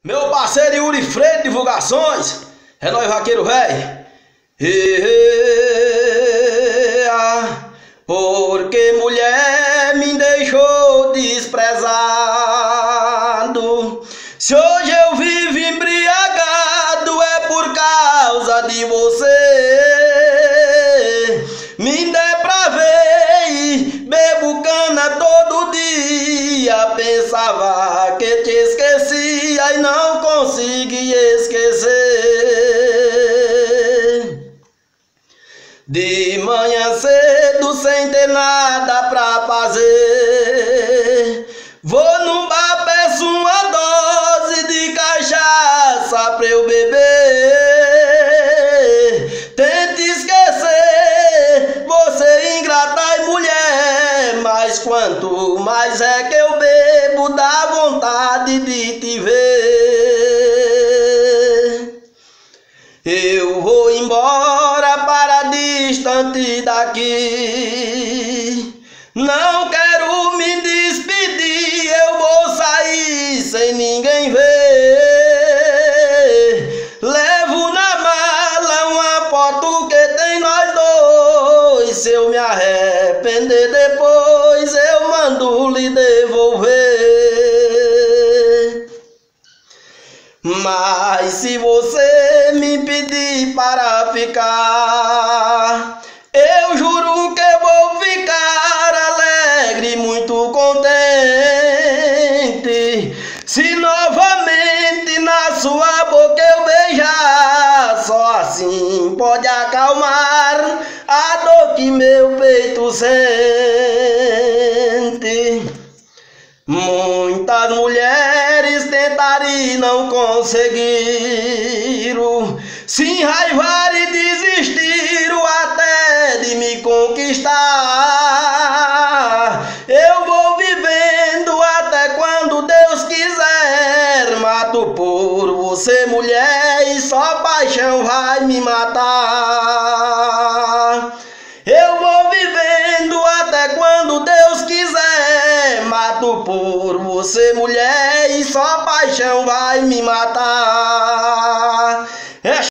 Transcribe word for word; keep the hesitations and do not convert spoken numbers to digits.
Meu parceiro Yuri Freire, divulgações. É nóis, vaqueiro velho. Porque mulher me deixou desprezado. Se hoje eu vivo embriagado é por causa de você. Me depravei, bebo cana todo dia. Pensava que te esquecia e não consegui esquecer. De manhã cedo sem ter nada pra fazer, vou num bar, peço uma dose de cachaça pra eu beber. Tente esquecer, você ingrata e mulher, mas quanto mais é que eu bebo, dá vontade de te ver. Eu vou embora para distante daqui, não quero me despedir, eu vou sair sem ninguém ver. Levo na mala uma foto que tem nós dois, se eu me arrepender depois eu mando lhe devolver. Mas se você me pedir para ficar, eu juro que eu vou ficar alegre, muito contente. Se novamente na sua boca eu beijar, só assim pode acalmar a dor que meu peito sente. Muitas mulheres tentaram e não conseguiram, se enraivaram e desistiram até de me conquistar. Eu vou vivendo até quando Deus quiser, mato por você mulher e só paixão vai me matar. Eu vou vivendo até quando Deus quiser, mato por você mulher e só paixão vai me matar.